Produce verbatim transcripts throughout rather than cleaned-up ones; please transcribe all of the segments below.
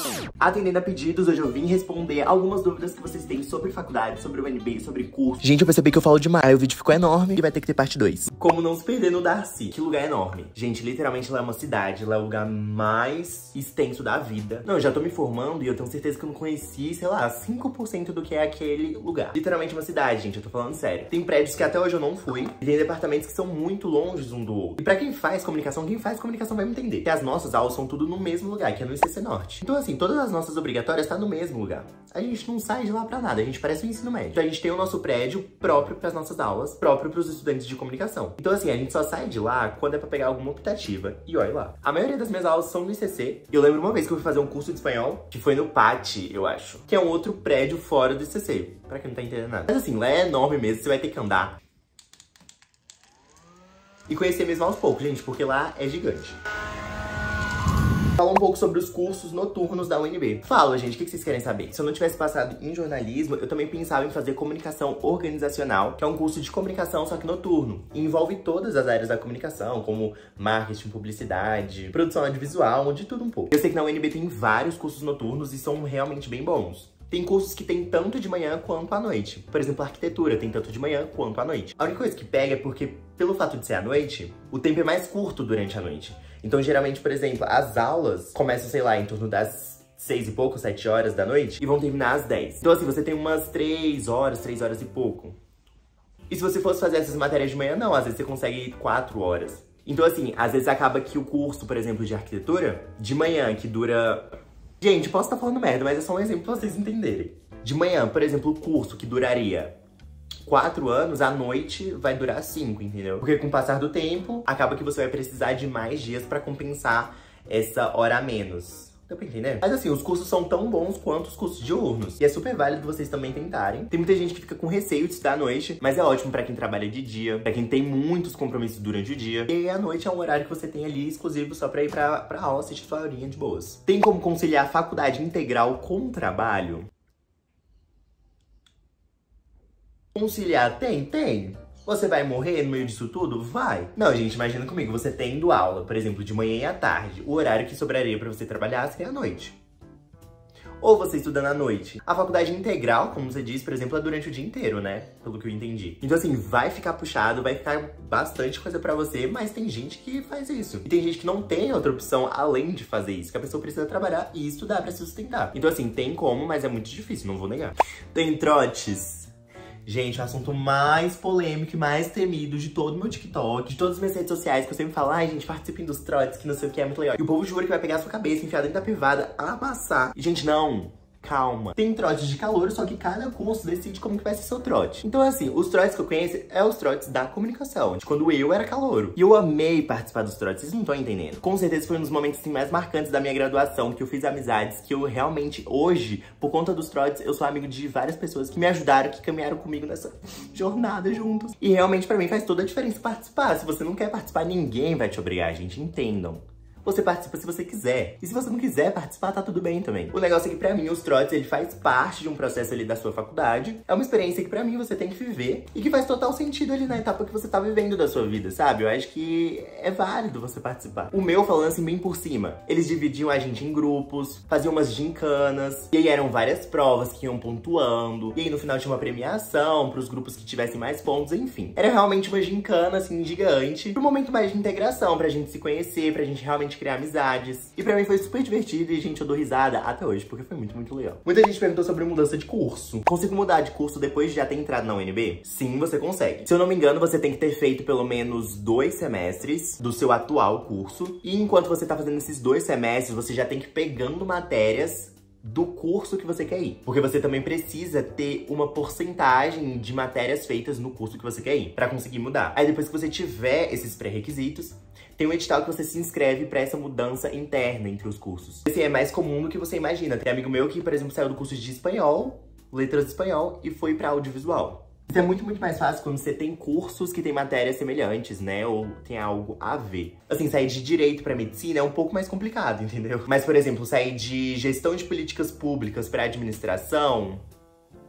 Atendendo a pedidos, hoje eu vim responder algumas dúvidas que vocês têm sobre faculdade, sobre o U N B, sobre curso. Gente, eu percebi que eu falo demais, aí o vídeo ficou enorme e vai ter que ter parte dois. Como não se perder no Darcy? Que lugar enorme. Gente, literalmente lá é uma cidade, lá é o lugar mais extenso da vida. Não, eu já tô me formando e eu tenho certeza que eu não conheci, sei lá, cinco por cento do que é aquele lugar. Literalmente uma cidade, gente, eu tô falando sério. Tem prédios que até hoje eu não fui, e tem departamentos que são muito longe um do outro. E pra quem faz comunicação, quem faz comunicação vai me entender. Que as nossas aulas são tudo no mesmo lugar, que é no I C C Norte. Então assim, todas as nossas obrigatórias tá no mesmo lugar. A gente não sai de lá pra nada, a gente parece um ensino médio. Então a gente tem o nosso prédio próprio pras nossas aulas, próprio pros estudantes de comunicação. Então assim, a gente só sai de lá quando é pra pegar alguma optativa. E olha lá. A maioria das minhas aulas são no I C C. Eu lembro uma vez que eu fui fazer um curso de espanhol, que foi no Pati, eu acho. Que é um outro prédio fora do I C C. Pra quem não tá entendendo nada. Mas assim, lá é enorme mesmo, você vai ter que andar. E conhecer mesmo aos poucos, gente, porque lá é gigante. Fala um pouco sobre os cursos noturnos da U N B. Fala, gente, o que vocês querem saber? Se eu não tivesse passado em jornalismo, eu também pensava em fazer comunicação organizacional, que é um curso de comunicação, só que noturno. E envolve todas as áreas da comunicação, como marketing, publicidade, produção audiovisual, de tudo um pouco. Eu sei que na U N B tem vários cursos noturnos e são realmente bem bons. Tem cursos que tem tanto de manhã quanto à noite. Por exemplo, arquitetura tem tanto de manhã quanto à noite. A única coisa que pega é porque, pelo fato de ser à noite, o tempo é mais curto durante a noite. Então, geralmente, por exemplo, as aulas começam, sei lá, em torno das seis e pouco, sete horas da noite, e vão terminar às dez. Então, assim, você tem umas três horas, três horas e pouco. E se você fosse fazer essas matérias de manhã, não. Às vezes você consegue quatro horas. Então, assim, às vezes acaba que o curso, por exemplo, de arquitetura, de manhã, que dura... Gente, posso estar falando merda, mas é só um exemplo pra vocês entenderem. De manhã, por exemplo, o curso que duraria quatro anos, à noite vai durar cinco, entendeu? Porque com o passar do tempo, acaba que você vai precisar de mais dias pra compensar essa hora a menos. Deu pra entender? Mas assim, os cursos são tão bons quanto os cursos diurnos. E é super válido vocês também tentarem. Tem muita gente que fica com receio de estudar à noite, mas é ótimo pra quem trabalha de dia, pra quem tem muitos compromissos durante o dia. E à noite é um horário que você tem ali exclusivo só pra ir pra, pra aula, assistir sua horinha de boas. Tem como conciliar a faculdade integral com o trabalho? Conciliar? Tem? Tem. Você vai morrer no meio disso tudo? Vai. Não, gente, imagina comigo, você tendo aula, por exemplo, de manhã e à tarde. O horário que sobraria pra você trabalhar seria à noite. Ou você estudando à noite. A faculdade integral, como você disse, por exemplo, é durante o dia inteiro, né? Pelo que eu entendi. Então, assim, vai ficar puxado, vai ficar bastante coisa pra você, mas tem gente que faz isso. E tem gente que não tem outra opção além de fazer isso, que a pessoa precisa trabalhar e estudar pra se sustentar. Então, assim, tem como, mas é muito difícil, não vou negar. Tem trotes. Gente, o assunto mais polêmico e mais temido de todo o meu TikTok, de todas as minhas redes sociais, que eu sempre falo, ai, gente, participem dos trotes, que não sei o que, é muito legal. E o povo jura que vai pegar a sua cabeça, enfiar dentro da privada, amassar. E, gente, não. Calma. Tem trotes de calor, só que cada curso decide como que vai ser seu trote. Então, assim, os trotes que eu conheço é os trotes da comunicação, de quando eu era calouro. E eu amei participar dos trotes, vocês não estão entendendo. Com certeza foi um dos momentos assim, mais marcantes da minha graduação, que eu fiz amizades, que eu realmente, hoje, por conta dos trotes, eu sou amigo de várias pessoas que me ajudaram, que caminharam comigo nessa jornada juntos. E realmente, pra mim, faz toda a diferença participar. Se você não quer participar, ninguém vai te obrigar, gente, entendam. Você participa se você quiser. E se você não quiser participar, tá tudo bem também. O negócio é que pra mim, os trotes, ele faz parte de um processo ali da sua faculdade. É uma experiência que pra mim você tem que viver e que faz total sentido ali na etapa que você tá vivendo da sua vida, sabe? Eu acho que é válido você participar. O meu, falando assim bem por cima, eles dividiam a gente em grupos, faziam umas gincanas, e aí eram várias provas que iam pontuando, e aí no final tinha uma premiação pros grupos que tivessem mais pontos, enfim. Era realmente uma gincana, assim, gigante, pro momento mais de integração, pra gente se conhecer, pra gente realmente criar amizades. E pra mim foi super divertido e, gente, eu dou risada até hoje, porque foi muito, muito legal. Muita gente perguntou sobre mudança de curso. Consigo mudar de curso depois de já ter entrado na U N B? Sim, você consegue. Se eu não me engano, você tem que ter feito pelo menos dois semestres do seu atual curso. E enquanto você tá fazendo esses dois semestres, você já tem que ir pegando matérias do curso que você quer ir. Porque você também precisa ter uma porcentagem de matérias feitas no curso que você quer ir, pra conseguir mudar. Aí depois que você tiver esses pré-requisitos, tem um edital que você se inscreve pra essa mudança interna entre os cursos. Esse é mais comum do que você imagina. Tem amigo meu que, por exemplo, saiu do curso de espanhol, letras de espanhol, e foi pra audiovisual. Isso é muito, muito mais fácil quando você tem cursos que tem matérias semelhantes, né? Ou tem algo a ver. Assim, sair de direito pra medicina é um pouco mais complicado, entendeu? Mas, por exemplo, sair de gestão de políticas públicas pra administração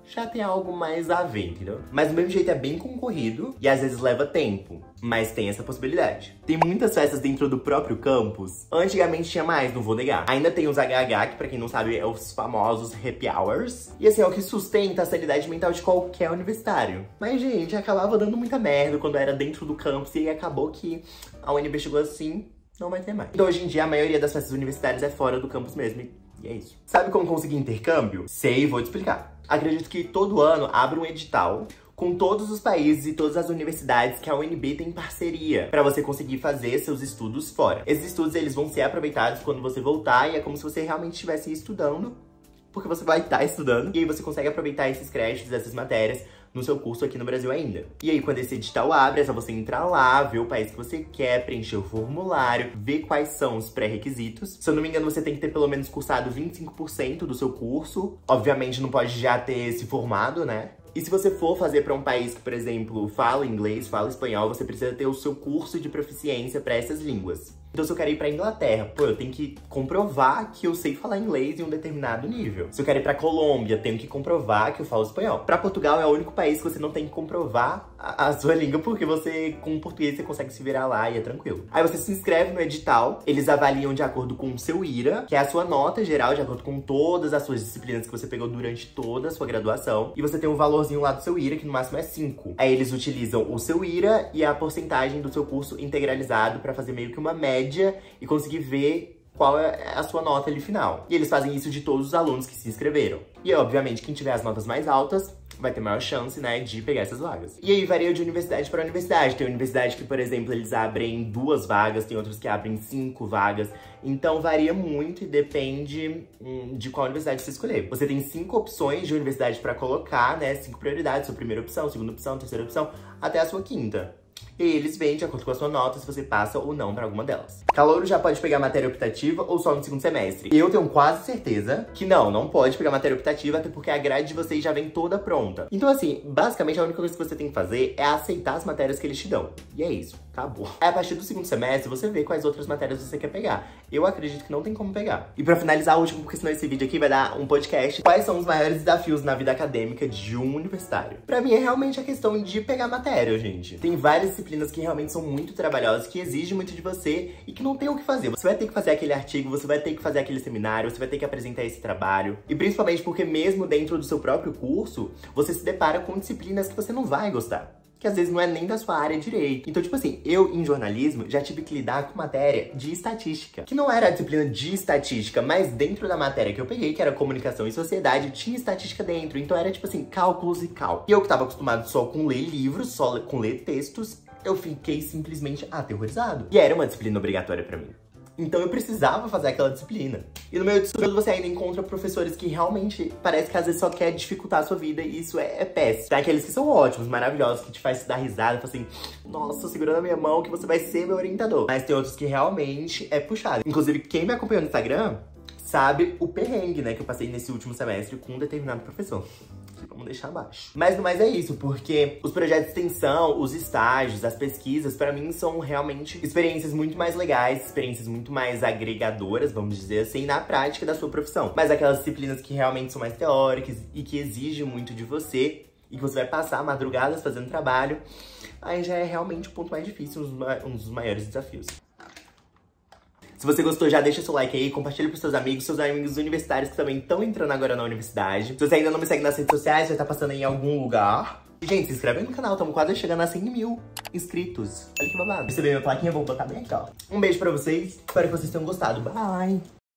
já tem algo mais a ver, entendeu? Mas do mesmo jeito é bem concorrido e às vezes leva tempo, mas tem essa possibilidade. Tem muitas festas dentro do próprio campus. Antigamente tinha mais, não vou negar. Ainda tem os H H, que pra quem não sabe é os famosos happy hours. E assim, é o que sustenta a sanidade mental de qualquer universitário. Mas, gente, acabava dando muita merda quando era dentro do campus e aí acabou que a U N B chegou assim, não vai ter mais. Então hoje em dia a maioria das festas universitárias é fora do campus mesmo. E é isso. Sabe como conseguir intercâmbio? Sei, vou te explicar. Acredito que todo ano abre um edital com todos os países e todas as universidades que a U N B tem parceria para você conseguir fazer seus estudos fora. Esses estudos eles vão ser aproveitados quando você voltar e é como se você realmente estivesse estudando, porque você vai estar estudando e aí você consegue aproveitar esses créditos, essas matérias no seu curso aqui no Brasil ainda. E aí, quando esse edital abre, é só você entrar lá, ver o país que você quer, preencher o formulário, ver quais são os pré-requisitos. Se eu não me engano, você tem que ter pelo menos cursado vinte e cinco por cento do seu curso. Obviamente, não pode já ter se formado, né? E se você for fazer para um país que, por exemplo, fala inglês, fala espanhol, você precisa ter o seu curso de proficiência para essas línguas. Então, se eu quero ir pra Inglaterra, pô, eu tenho que comprovar que eu sei falar inglês em um determinado nível. Se eu quero ir pra Colômbia, eu tenho que comprovar que eu falo espanhol. Pra Portugal, é o único país que você não tem que comprovar a, a sua língua, porque você, com o português, você consegue se virar lá e é tranquilo. Aí você se inscreve no edital, eles avaliam de acordo com o seu I R A, que é a sua nota geral, de acordo com todas as suas disciplinas que você pegou durante toda a sua graduação. E você tem um valorzinho lá do seu I R A, que no máximo é cinco. Aí eles utilizam o seu I R A e a porcentagem do seu curso integralizado pra fazer meio que uma média e conseguir ver qual é a sua nota ali final. E eles fazem isso de todos os alunos que se inscreveram. E, obviamente, quem tiver as notas mais altas vai ter maior chance, né, de pegar essas vagas. E aí varia de universidade para universidade. Tem universidade que, por exemplo, eles abrem duas vagas, tem outros que abrem cinco vagas. Então varia muito e depende hum, de qual universidade você escolher. Você tem cinco opções de universidade para colocar, né, cinco prioridades. Sua primeira opção, segunda opção, terceira opção, até a sua quinta. E eles veem de acordo com a sua nota se você passa ou não para alguma delas. Calouro já pode pegar matéria optativa ou só no segundo semestre? Eu tenho quase certeza que não, não pode pegar matéria optativa, até porque a grade de vocês já vem toda pronta. Então assim, basicamente a única coisa que você tem que fazer é aceitar as matérias que eles te dão. E é isso, acabou. Aí a partir do segundo semestre você vê quais outras matérias você quer pegar. Eu acredito que não tem como pegar. E pra finalizar o último, porque senão esse vídeo aqui vai dar um podcast. Quais são os maiores desafios na vida acadêmica de um universitário? Pra mim é realmente a questão de pegar matéria, gente. Tem várias disciplinas que realmente são muito trabalhosas, que exigem muito de você e que não tem o que fazer. Você vai ter que fazer aquele artigo, você vai ter que fazer aquele seminário, você vai ter que apresentar esse trabalho. E principalmente porque mesmo dentro do seu próprio curso, você se depara com disciplinas que você não vai gostar. Que às vezes não é nem da sua área direito. Então, tipo assim, eu em jornalismo já tive que lidar com matéria de estatística. Que não era a disciplina de estatística, mas dentro da matéria que eu peguei, que era comunicação e sociedade, tinha estatística dentro. Então era tipo assim, cálculos e cálculos. E eu que tava acostumado só com ler livros, só com ler textos, eu fiquei simplesmente aterrorizado. E era uma disciplina obrigatória pra mim. Então eu precisava fazer aquela disciplina. E no meio disso tudo você ainda encontra professores que realmente parece que às vezes só quer dificultar a sua vida e isso é, é péssimo. Tem aqueles que são ótimos, maravilhosos, que te faz dar risada, fala assim, nossa, segurando a minha mão que você vai ser meu orientador. Mas tem outros que realmente é puxado. Inclusive, quem me acompanhou no Instagram sabe o perrengue, né, que eu passei nesse último semestre com um determinado professor. Vamos deixar abaixo. Mas no mais é isso, porque os projetos de extensão, os estágios, as pesquisas, pra mim são realmente experiências muito mais legais, experiências muito mais agregadoras, vamos dizer assim, na prática da sua profissão. Mas aquelas disciplinas que realmente são mais teóricas e que exigem muito de você e que você vai passar madrugadas fazendo trabalho, aí já é realmente o ponto mais difícil, um dos maiores desafios. Se você gostou, já deixa seu like aí, compartilha pros seus amigos, seus amigos universitários que também estão entrando agora na universidade. Se você ainda não me segue nas redes sociais, vai estar passando aí em algum lugar. E, gente, se inscreve aí no canal, estamos quase chegando a cem mil inscritos. Olha que babado. Receber minha plaquinha, vou botar bem aqui, ó. Um beijo pra vocês, espero que vocês tenham gostado. Bye!